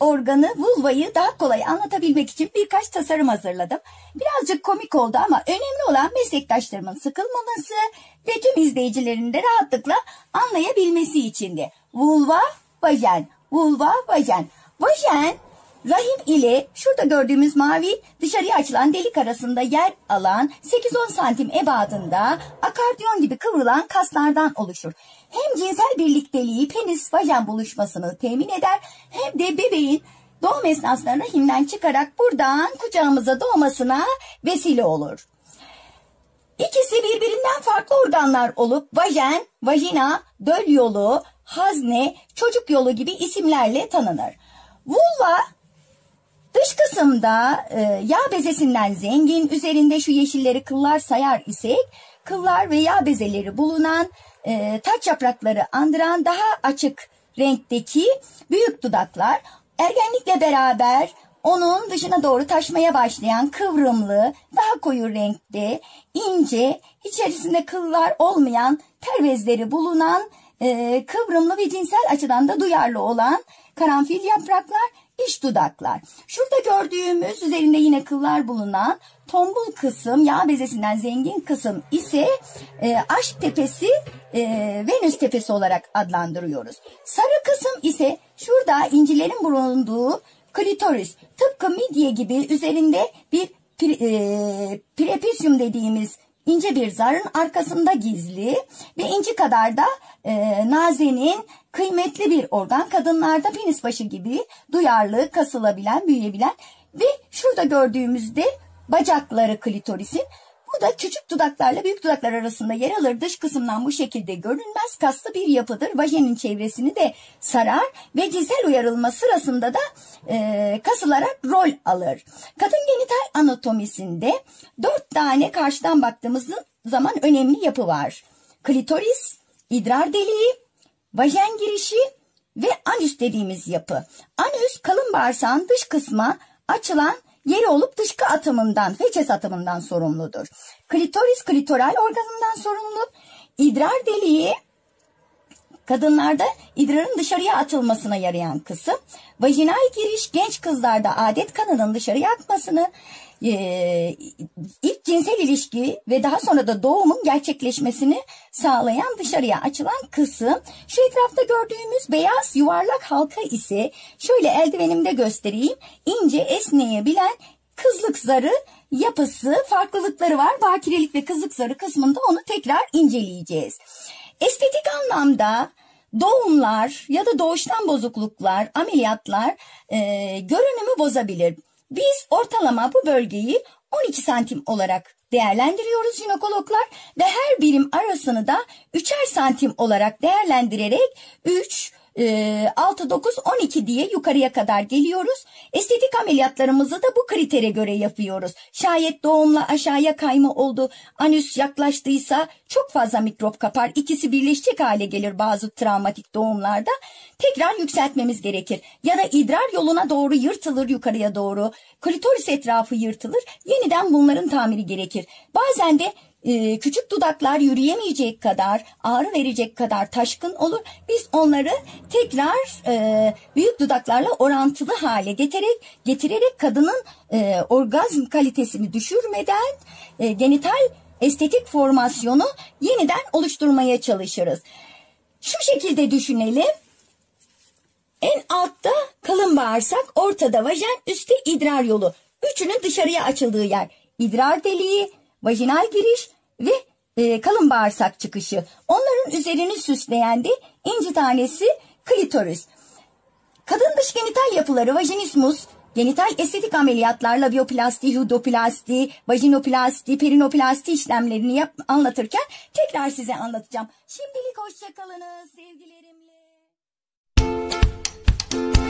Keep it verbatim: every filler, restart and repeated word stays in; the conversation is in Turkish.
organı, vulvayı daha kolay anlatabilmek için birkaç tasarım hazırladım. Birazcık komik oldu ama önemli olan meslektaşlarımın sıkılmaması ve tüm izleyicilerin de rahatlıkla anlayabilmesi içindi. Vulva, vajen, vulva, vajen. Vajen, rahim ile şurada gördüğümüz mavi dışarıya açılan delik arasında yer alan sekiz on santim ebadında akardiyon gibi kıvrılan kaslardan oluşur. Hem cinsel birlikteliği penis vajen buluşmasını temin eder hem de bebeğin doğum esnasında rahimden çıkarak buradan kucağımıza doğmasına vesile olur. İkisi birbirinden farklı organlar olup vajen, vajina, döl yolu, hazne, çocuk yolu gibi isimlerle tanınır. Vulva dış kısımda e, yağ bezesinden zengin, üzerinde şu yeşilleri kıllar sayar isek, kıllar ve yağ bezeleri bulunan, e, taç yaprakları andıran daha açık renkteki büyük dudaklar, ergenlikle beraber onun dışına doğru taşmaya başlayan kıvrımlı, daha koyu renkte, ince, içerisinde kıllar olmayan ter bezleri bulunan, e, kıvrımlı ve cinsel açıdan da duyarlı olan karanfil yapraklar, iç dudaklar. Şurada gördüğümüz üzerinde yine kıllar bulunan tombul kısım, yağ bezesinden zengin kısım ise e, aşk tepesi, e, Venüs tepesi olarak adlandırıyoruz. Sarı kısım ise şurada incilerin bulunduğu klitoris. Tıpkı midye gibi üzerinde bir e, prepusyum dediğimiz ince bir zarın arkasında gizli ve inci kadar da e, nazenin kıymetli bir organ. Kadınlarda penis başı gibi duyarlı, kasılabilen, büyüyebilen ve şurada gördüğümüzde bacakları klitorisin. Bu da küçük dudaklarla büyük dudaklar arasında yer alır. Dış kısımdan bu şekilde görünmez kaslı bir yapıdır. Vajenin çevresini de sarar ve cinsel uyarılma sırasında da e, kasılarak rol alır. Kadın genital anatomisinde dört tane karşıdan baktığımız zaman önemli yapı var. Klitoris, idrar deliği, vajen girişi ve anüs dediğimiz yapı. Anüs kalın bağırsağın dış kısma açılan yeri olup dışkı atımından, feces atımından sorumludur. Klitoris klitoral organından sorumlu. İdrar deliği kadınlarda idrarın dışarıya atılmasına yarayan kısım. Vajinal giriş genç kızlarda adet kanının dışarıya akmasını, e, ilk cinsel ilişki ve daha sonra da doğumun gerçekleşmesini sağlayan dışarıya açılan kısım. Şu etrafta gördüğümüz beyaz yuvarlak halka ise şöyle eldivenimde göstereyim. İnce esneyebilen kızlık zarı yapısı, farklılıkları var. Bakirelik ve kızlık zarı kısmında onu tekrar inceleyeceğiz. Estetik anlamda doğumlar ya da doğuştan bozukluklar, ameliyatlar e, görünümü bozabilir. Biz ortalama bu bölgeyi on iki santim olarak değerlendiriyoruz jinekologlar ve her birim arasını da üçer santim olarak değerlendirerek üç, altı, dokuz, on iki diye yukarıya kadar geliyoruz. Estetik ameliyatlarımızı da bu kritere göre yapıyoruz. Şayet doğumla aşağıya kayma oldu, anüs yaklaştıysa çok fazla mikrop kapar, ikisi birleşecek hale gelir bazı travmatik doğumlarda. Tekrar yükseltmemiz gerekir. Ya da idrar yoluna doğru yırtılır yukarıya doğru, klitoris etrafı yırtılır, yeniden bunların tamiri gerekir. Bazen de Ee, küçük dudaklar yürüyemeyecek kadar, ağrı verecek kadar taşkın olur. Biz onları tekrar e, büyük dudaklarla orantılı hale getirerek, getirerek kadının e, orgazm kalitesini düşürmeden e, genital estetik formasyonu yeniden oluşturmaya çalışırız. Şu şekilde düşünelim. En altta kalın bağırsak, ortada vajen, üstte idrar yolu. Üçünün dışarıya açıldığı yer. İdrar deliği, vajinal giriş ve e, kalın bağırsak çıkışı. Onların üzerini süsleyen de inci tanesi klitoris. Kadın dış genital yapıları vajinismus, genital estetik ameliyatlar, labioplasti, hudoplasti, vajinoplasti, perinoplasti işlemlerini yap anlatırken tekrar size anlatacağım. Şimdilik hoşça kalınız sevgilerimle.